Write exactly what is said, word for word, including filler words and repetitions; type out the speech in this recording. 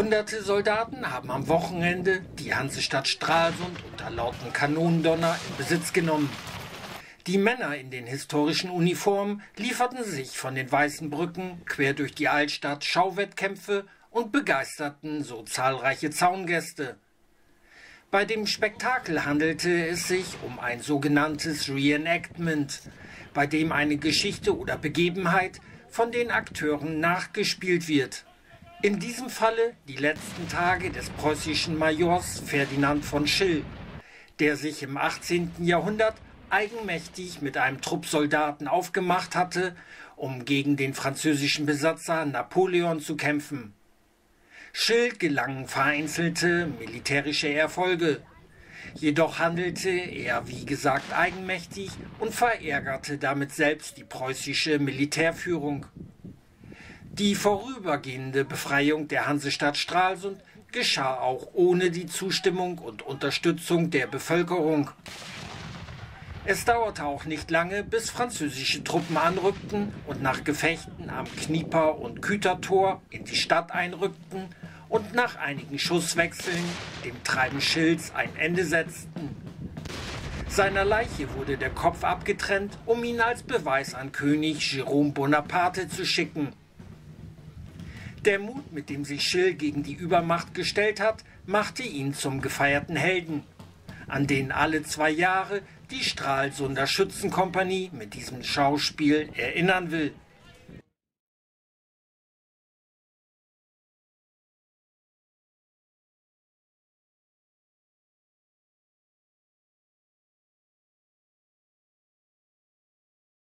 Hunderte Soldaten haben am Wochenende die Hansestadt Stralsund unter lautem Kanonendonner in Besitz genommen. Die Männer in den historischen Uniformen lieferten sich von den weißen Brücken quer durch die Altstadt Schauwettkämpfe und begeisterten so zahlreiche Zaungäste. Bei dem Spektakel handelte es sich um ein sogenanntes Reenactment, bei dem eine Geschichte oder Begebenheit von den Akteuren nachgespielt wird. In diesem Falle die letzten Tage des preußischen Majors Ferdinand von Schill, der sich im achtzehnten Jahrhundert eigenmächtig mit einem Trupp Soldaten aufgemacht hatte, um gegen den französischen Besatzer Napoleon zu kämpfen. Schill gelangen vereinzelte militärische Erfolge. Jedoch handelte er, wie gesagt, eigenmächtig und verärgerte damit selbst die preußische Militärführung. Die vorübergehende Befreiung der Hansestadt Stralsund geschah auch ohne die Zustimmung und Unterstützung der Bevölkerung. Es dauerte auch nicht lange, bis französische Truppen anrückten und nach Gefechten am Knieper- und Kütertor in die Stadt einrückten und nach einigen Schusswechseln dem Treiben Schills ein Ende setzten. Seiner Leiche wurde der Kopf abgetrennt, um ihn als Beweis an König Jérôme Bonaparte zu schicken. Der Mut, mit dem sich Schill gegen die Übermacht gestellt hat, machte ihn zum gefeierten Helden, an den alle zwei Jahre die Stralsunder Schützenkompanie mit diesem Schauspiel erinnern will.